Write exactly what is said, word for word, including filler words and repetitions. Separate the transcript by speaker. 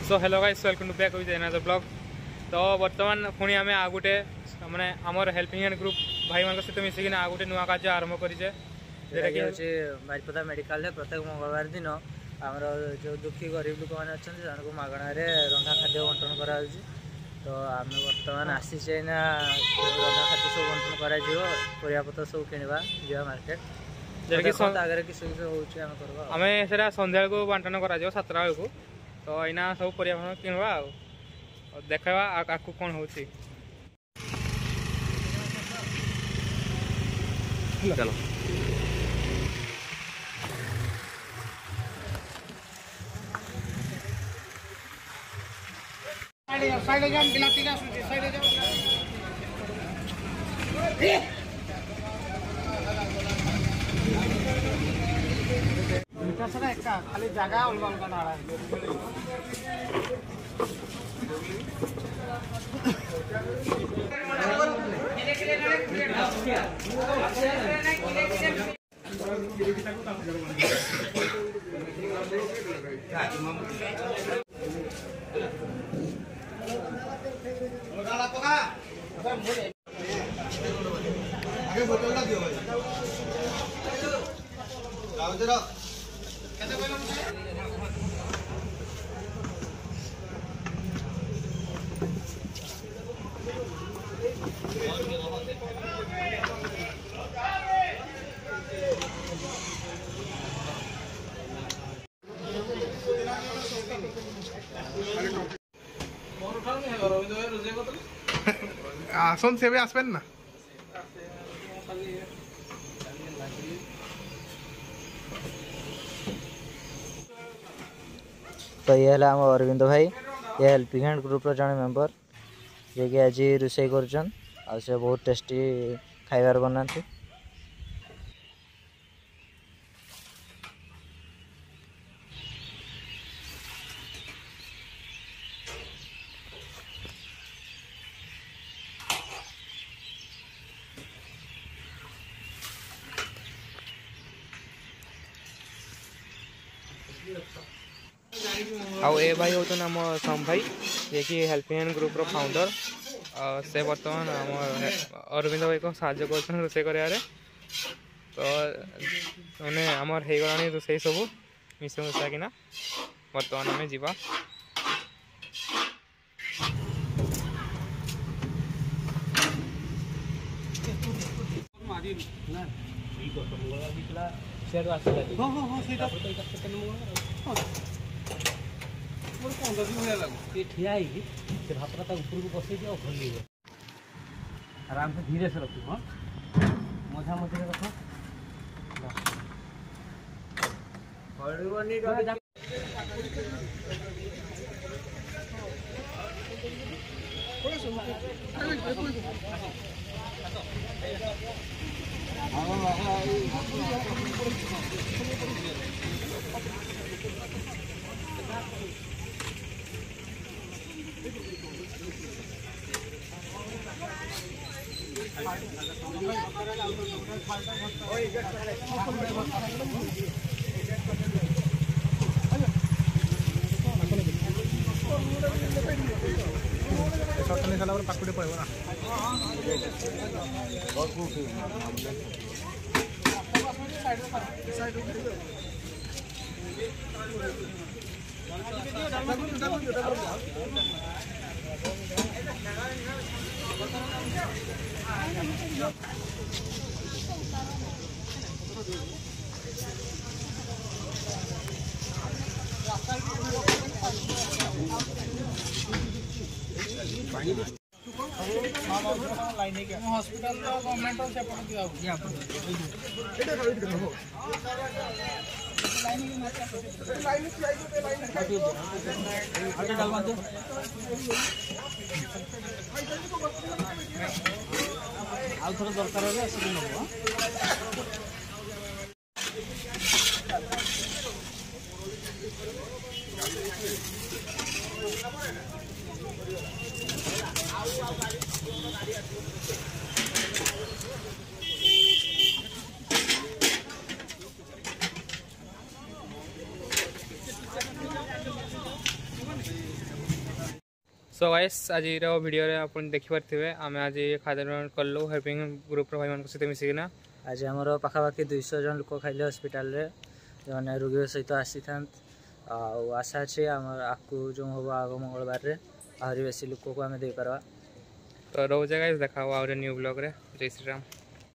Speaker 1: So hello guys, welcome to back with another blog. तो बर्तमान पुणी आम आ गोटे माने आमर हेल्पिंग हैंड ग्रुप भाई मान सहित मिसिकी आ गोटे नुआ कार्य आरंभ करेचे
Speaker 2: बारिपदा मेडिकल प्रत्येक मंगलवार दिन आमर जो दुखी गरीब लोक मैंने अच्छा को मागणार रंधा खाद्य बंटन करा तो आम बर्तमान आसीचे ना रंधा खाद्य सब बंटन करापत्र सब किणवा जा मार्केट आगे किस आम से
Speaker 1: संध्या को बंटन कर सातटा बेलू तो यहाँ सब परिया किणवा देखा आकू कौन हो चलो
Speaker 3: साइड जाओ बिलाती का साइड जाओ सारा एक खाली जगह अलग अलग नाड़ा आगे बोतल ला दियो भाई जाओ जरा कैसे बोलो
Speaker 4: आसन से आसबें ना
Speaker 2: तो ये है आम अरविंद भाई ये हेल्पिंग हैंड ग्रुप जड़े मेंबर जे कि आज रोषे कर बहुत टेस्टी खाइबार बनाते
Speaker 1: आउ ए भाई होते आम सम भाई जे कि हेल्पिंग हैंड ग्रुप रो फाउंडर से बर्तमान आम अरविंद भाई को साहाଯ୍य कर रोषे कर तो मैंने आमर हो गला रोषे सब मिस मिसा कि बर्तमान आम जीवा
Speaker 3: ठिया भातटा ऊपर को बसई दिया खोल आराम से धीरे से रखो। हाँ मझा मझे रख
Speaker 4: पाकुड़े पड़े ना हॉस्पिटल गवर्नमेंट सेपट दिया आउ थोड़ा दरकार है आसिक नब
Speaker 1: सो गाइस आज वीडियो रे अपन देखि पारथिबे आमे आज खाद्य डोनेट करलो हेल्पिंग ग्रुप रो भाई मान सहित मिसिकिना
Speaker 2: आज हमर पाखापाखि दुईश जन लोक खाइले हॉस्पिटल रे जो रोगी सहित आसी था आशा अच्छे आपको जो हम आग मंगलवार रे आहरी बेसी लोक को आम दे पारवा
Speaker 1: तो रोजे गाइस देखा न्यू ब्लॉग रे। जय श्री राम।